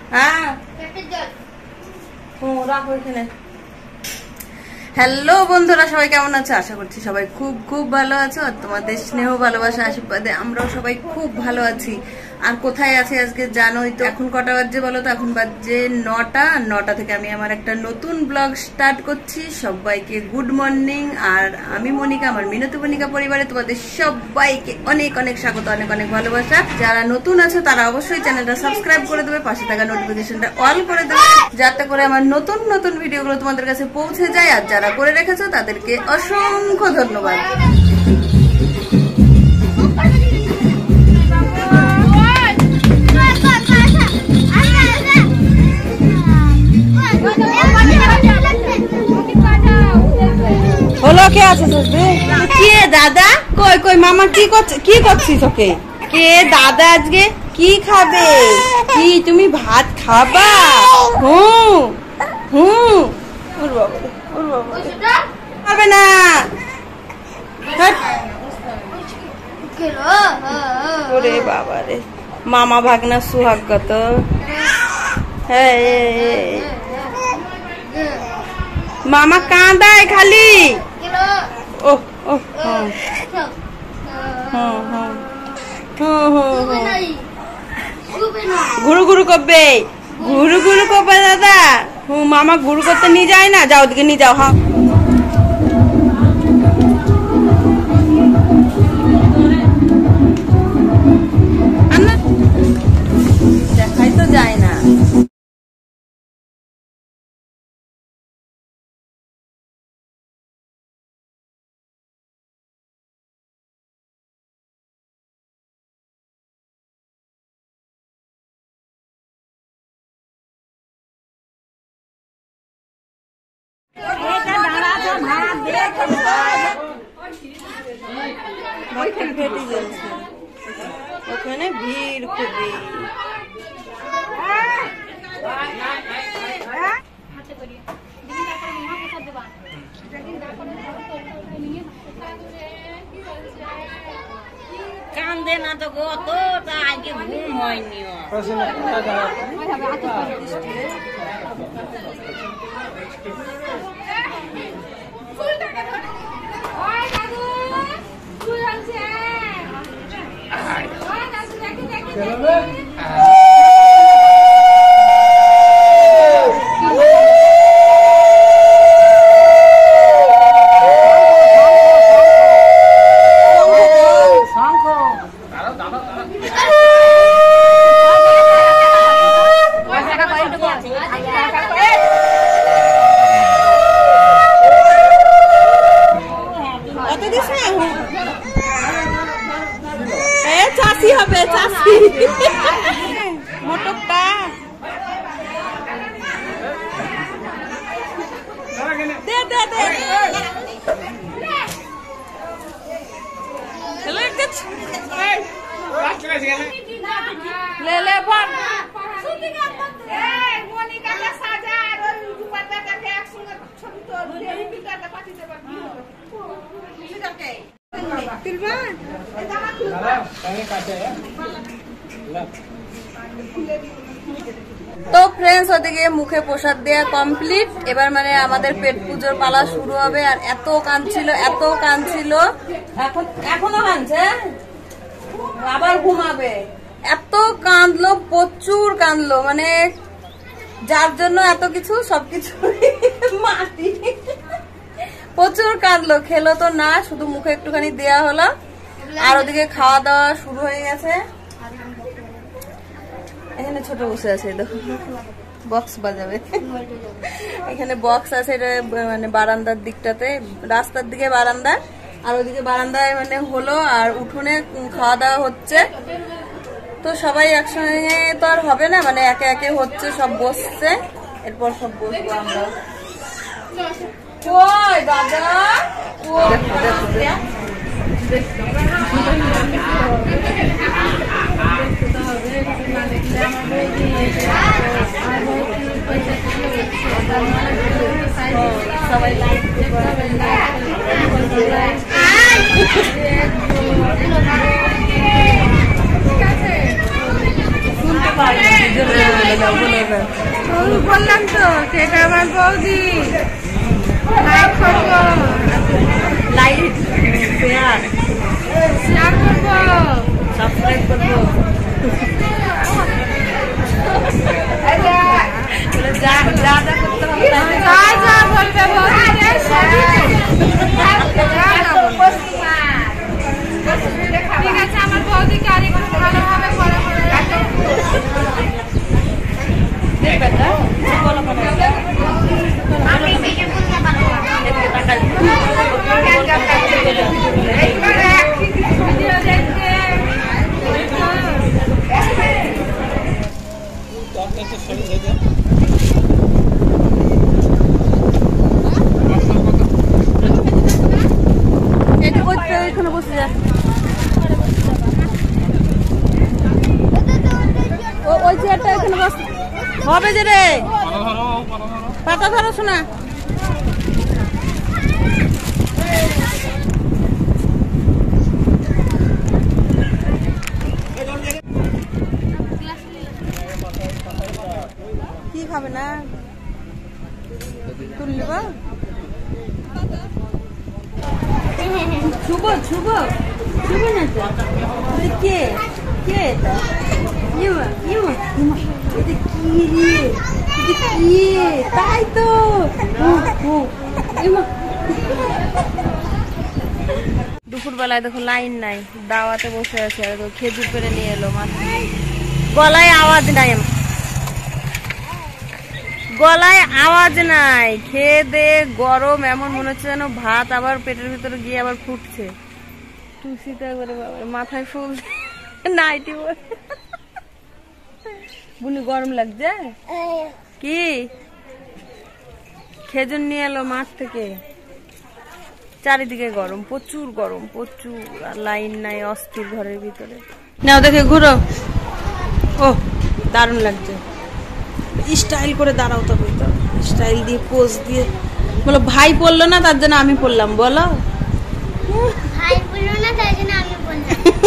হ্যাঁ রাখো এখানে। হ্যালো বন্ধুরা, সবাই কেমন আছো? আশা করছি সবাই খুব খুব ভালো আছো। আর তোমাদের স্নেহ ভালোবাসা আশীর্বাদে আমরাও সবাই খুব ভালো আছি। আর কোথায় আছি আজকে জানোই তো। এখন কটা বাজছে বলো তো? এখন বাজছে 9টা। 9টা থেকে আমি আমার একটা নতুন ব্লগ স্টার্ট করছি। সবাইকে গুড মর্নিং। আর আমি মনিকা, আমার মিনতি মনিকা পরিবারে তোমাদের সবাইকে অনেক অনেক স্বাগত, অনেক অনেক ভালোবাসা। যারা নতুন আছো তারা অবশ্যই চ্যানেলটা সাবস্ক্রাইব করে দেবে, পাশে থাকা নোটিফিকেশনটা অল করে দেবে, যাতে করে আমার নতুন নতুন ভিডিওগুলো তোমাদের কাছে পৌঁছে যায়। আর যারা করে রেখেছো তাদেরকে অসংখ্য ধন্যবাদ। হলো কে আছে? কে দাদা? কই কই মামা কি করছিস? ওকে কে দাদা? আজকে কি খাবে? কি তুমি ভাত খাবা? হুম হুম খাবে না। ওরে বাবা রে, মামা ভাগনা সুহাগত। হ্যাঁ মামা কাঁদায় খালি। ও ও ঘুরু ঘুরু করবে, ঘুরু ঘুরু করবে দাদা। মামা ঘুরু করতে নিয়ে যায় না? যাও ওদিকে নিয়ে যাও। হ্যাঁ দেখাই তো যায় না। ওখানে ভিড় খুবই। কান্দে না তো গো, তো আজকে ঘুম হয়নি। চাষি হবে, চাষি মোটরটা। দে দে দে ले ले पर मोनिका साजा और दुपट्टा का एक संग छोटी तो देवी पिटा का पाटी दे बाकी ठीक है तिरवा ए दामा खुला पहले काटे है তো ফ্রেন্ডস, ওদিকে মুখে প্রসাদ দেয়া কমপ্লিট। এবার মানে আমাদের পেট পুজোর পালা শুরু হবে। আর এত কাঁদছিল, এত কাঁদছিল, এখনো কাঁদছে, আবার ঘুমাবে। এত কাঁদলো, প্রচুর কাঁদলো, মানে যার জন্য এত কিছু সবকিছু মাটি। প্রচুর কাঁদলো, খেলো তো না, শুধু মুখে একটুখানি দেয়া হলো। আর ওদিকে খাওয়া দাওয়া শুরু হয়ে গেছে। এখানে ছোট বসে আছে, দেখো বক্স বাজাবে। এখানে বক্স আছে, এটা মানে বারান্দার দিকটাতে, রাস্তার দিকে বারান্দা, আর ওদিকে বারান্দায় মানে হলো। আর উঠোনে খাওয়া দাওয়া হচ্ছে। তো সবাই একসঙ্গে তো আর হবে না, মানে একে একে হচ্ছে, সব বসছে, এরপর সব বসবো আমরা। ওই দাদা সবাই শুনতে পারি বললাম তো সেটা আমার বৌদি লাইক করবো লাইক শেয়ার করবো সাবস্ক্রাইব করবো যা যা যা করতে হবে যা যা বলবে ঠিক আছে আমার বৌদিকে আরেকটু ভালোভাবে এখানে বসে যা ওই চেয়ারটা এখানে বস হবে যে রে পাতা ধরো শোনা কি খাবে না তুলে নেবা শুভ শুভ শুভ না কে কে এটা ইমা ইমা ইমা এটা কি রে এটা কি তাই তো ইমা দুপুরবেলায় দেখো লাইন নাই দাওয়াতে বসে আছে আর খেজুর পেরে নিয়ে এলো মাথা গলায় আওয়াজ নাই গলায় আওয়াজ নাই খেয়ে দে গরম এমন মনে হচ্ছে যেন ভাত আবার পেটের ভিতরে গিয়ে আবার ফুটছে টুসিটা একবারে মাথায় ফুল নাইটি বুনি গরম লাগছে কি খেজুর নিয়ে এলো মাঠ থেকে চারিদিকে গরম প্রচুর আর লাইন নাই অস্থির ঘরের ভিতরে নাও দেখে ঘুরো ও দারুণ লাগছে স্টাইল করে দাঁড়াও তবে তো স্টাইল দিয়ে পোজ দিয়ে বলো ভাই পড়লো না তার জন্য আমি পড়লাম বলো ভাই পড়লো না তার জন্য আমি পড়লাম